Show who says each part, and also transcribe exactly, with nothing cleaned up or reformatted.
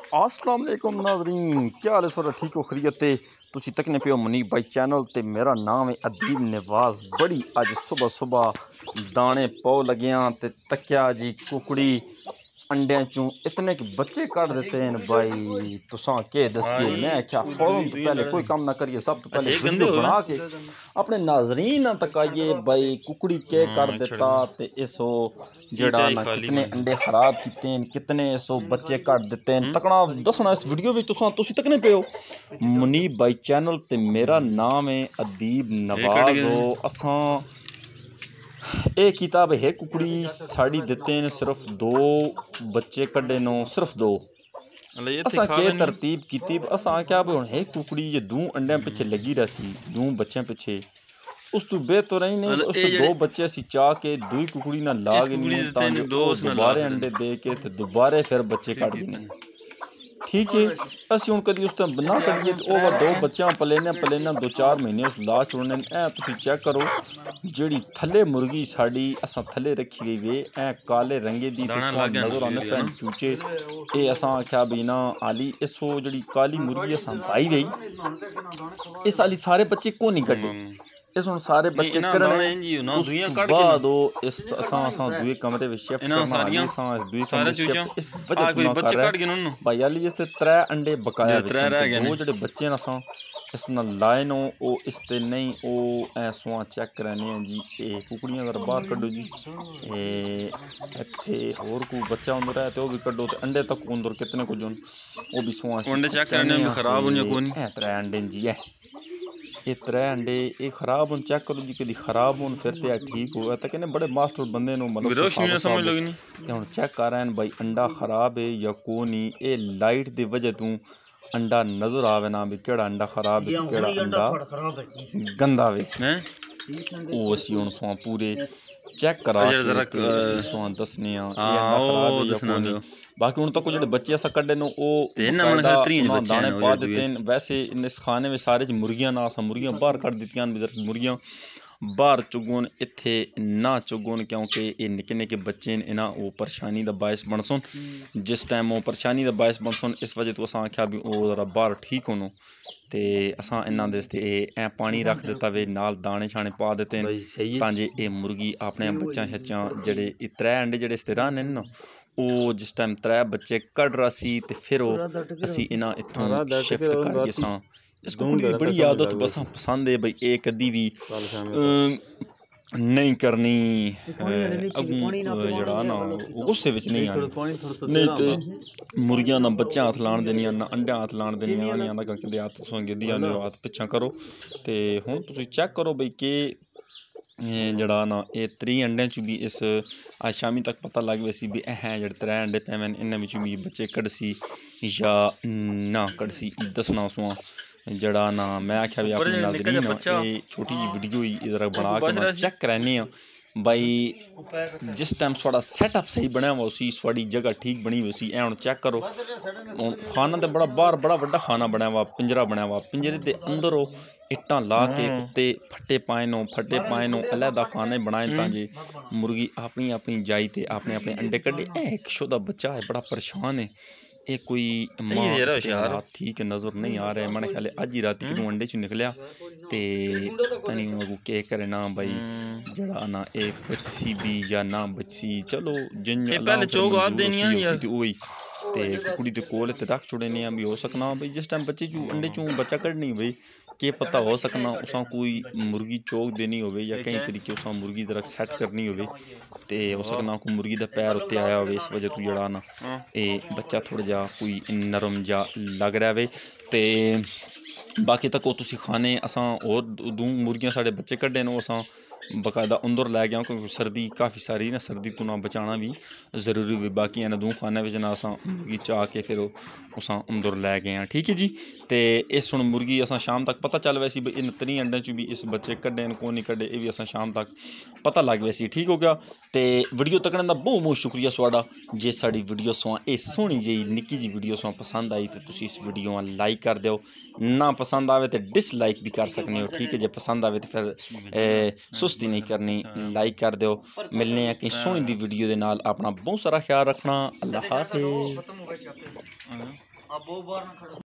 Speaker 1: अस्सलाम वालेकुम नाज़रीन, क्या हाल है? थोड़ा ठीक हो खरीत है? तुसी तकने पे हो मुनीब भाई चैनल ते मेरा नाम है अदीब नवाज। बड़ी अज सुबह सुबह दाने पौ लगियां ते तक्या जी कुकड़ी अंडे चूँ इतने के बच्चे काट देते हैं भाई। तुसा के दसिए, मैं क्या फ़ौरन तो पहले कोई काम ना करिए, सब तो पहले वीडियो बना के अपने नाजरीन तक आइए भाई कुकड़ी के कर देता ते इसो जड़ा ना कितने अंडे खराब किते हैं, कितने इसो बच्चे काट देते हैं तकना दसना इस वीडियो में। तुसा तुसी तकने पे हो मुनीब भाई चैनल ते मेरा नाम है अदीब नवाज हो। असा ये किताब है कुकड़ी साड़ी देते हैं सिर्फ दो बच्चे कड्डे नो, सिर्फ दो। असा के तरतीब की असा क्या हुण है कुकड़ी ये दो अंडे पिछे लगी रही, दो बच्चे पिछे उस तो बेहतर ही नहीं उस तो दो बच्चे असी चाह के दुई कुकड़ी ना ला गई दोबारे अंडे दे के ते दोबारे फिर बच्चे कट देने। ठीक है, असं हूँ कभी उस टाइम ना करिए तो वह दो बच्चा पलेने पलेने दो चार महीने उस ला छोड़ने। ऐ तुम चेक करो जी थले मुर्गी साड़ी असा थले रखी गई वे ऐ काले रंगे दी नजर आने भैन चूचे। ये असा आख्या भी ना आली इसो जी काली मुर्गी असा पाई गई इस आली सारे बच्चे को नहीं कटे इस हुन सारे बच्चे करने बाद इस असा असा दुए कमरे में शिफ्ट करना सारियां असा इस दुए कमरे शिफ्ट इस वजह कोई बच्चे काट गए न भाई आली इस ते त्रै अंडे बकाया त्रै रह गए वो जेडे बच्चे न असा इस ना लाए नो ओ इस ते नहीं ओ ऐ सुआ चेक कराने हैं जी। ए कुकड़ियां अगर बाहर कड्डो जी ए इत्थे और कोई बच्चा अंदर है तो भी कड्डो ते अंडे तक अंदर कितने कुछ ओ भी सुआ अंडे चेक कराने में खराब होने कोनी ए त्रै अंडे जी है ये त्रै अंडे ये खराब हो चेक करो जी कभी खराब हो फिर तो ठीक हो तो कहने बड़े मास्टर बंदे नो मतलब समझ लगी नहीं हम चेक कर रहे हैं भाई अंडा खराब है या को नहीं। ये लाइट की वजह तू अंडा नजर आवे ना भी केड़ा अंडा खराब है केड़ा अंडा गंदा वे वो असी हुण सुआ पूरे चेक करा के सुआ दसने आ। बाकी हूँ तक जो बच्चे असा कड्डे नो दाने पा देते हैं। वैसे इस खाने में सारे मुर्गियां ना असा मुर्गियां बाहर कट दित्तियां मुर्गियां बाहर चुगन इत्थे ना चुगन क्योंकि ये निके निके बच्चे इन्हां वो परेशानी का बायस बनसन। जिस टाइम वो परेशानी का बायस बनसन इस वजह तो असा आख्या भी वो जरा बाहर ठीक होनो ते असा इन्हां दे ते ऐ पानी रख देता वे नाल दाने शाने पा देते हैं तां जे ये मुर्गी अपने बच्चा शच्चा जेडे त्रै अंडे जेडे इस तरह ने ना वो जिस टाइम त्रै बच्चे कट रहा सी ते फिर असी इन्हां इत्थों शिफ्ट करके असा इस कुकड़ी की बड़ी आदत बस पसंद है भाई एक कदी भी नहीं करनी अगू जड़ा ना गुस्से विच नहीं आनी नहीं तो मुर्गियां ना बच्चे हाथ लाण देनियां ना अंडे हाथ लाण देनियां आनियां ना कदे हाथ तुसां गिद्दी आने हाथ पिछा करो ते हुण तुसीं चेक करो भाई के जड़ा ना ये त्री अंडे चू भी इस आज शामी तक पता लग वैसी भी है जड़े त्रै अंडे पे इन्हें बिचू भी बच्चे कड़सी या ना कड़सी दसना सुआ जड़ा ना मैं आख्या भी अपनी नाज़रीन ये छोटी जी वीडियो इधर बना के चेक कराने भाई जिस टाइम थोड़ा सैटअप सही बनया हुआ उसी थोड़ी जगह ठीक बनी हुई उसी ऐ चेक करो खाना तो बड़ा बाहर बड़ा बड़ा खाना बनया हुआ पिंजरा बनया हुआ पिंजरे के अंदर इट्टां ला के उत्ते फट्टे पाए नो फट्टे पाए नो अलहदा खाने बनाए तां जे मुर्गी अपनी अपनी जाई ते अपने अपने अंडे कड्डे। एक शुदा बच्चा है बड़ा परेशान है ये कोई मां ठीक नज़र नहीं आ रहा है मैंने ख्याल अज ही रात कि अंडे चो निकलिया ते तनी अगू के करे ना भाई जड़ा ना एक बच्ची भी या ना बच्ची चलो जिन वही ते कुड़ी दे कोल ते रख छुड़ने भी हो सकना भाई जिस टाइम बच्चे चू अंडे चू बच्चा कढ़नी भाई के पता हो सकना उसा कोई मुर्गी चौक देनी हो या कई तरीके उसा मुर्गी दरख सैट करनी हो ते हो सकना कोई मुर्गी का पैर उत्ते आया हो इस वजह तो जड़ा ना ये बच्चा थोड़ा जा कोई नरम जा लग रहा है ते बाकी तक तुसी खाने असा और दो मुर्गियां साढ़े बच्चे कड्डे न असा बकायदा अंदर लै गया क्योंकि सर्दी काफ़ी सारी ना सर्दी तो ना बचाना भी जरूरी भी बाकी इन्हें दो खाने में ना असा मुर्गी चाह के फिर उस अंदर लै गए हैं। ठीक है जी ते इस हुण मुर्गी असा शाम तक पता चल वैसी इन त्री अंडे चू भी इस बच्चे कड्डे न को नहीं कड्डे ये भी असा शाम तक पता लग वैसी। ठीक हो गया ते वीडियो तकने का बहुत बहुत शुक्रिया तुहाडा। जे साड़ी वीडियो सुआ ये सोहनी जी निक्की जी वीडियो सुआ पसंद आई तो तुसी इस वीडियो लाइक कर दो, ना पसंद आवे तो डिसलाइक भी कर सकते हो। ठीक है जे पसंद आवे तो फिर सुस्ती नहीं करनी लाइक कर दो। मिलने हैं कहीं सोहनी दी वीडियो के नाल अपना बहुत सारा ख्याल रखना। अल्लाह हाफिज़।
Speaker 2: अब वो बार ना खड़ो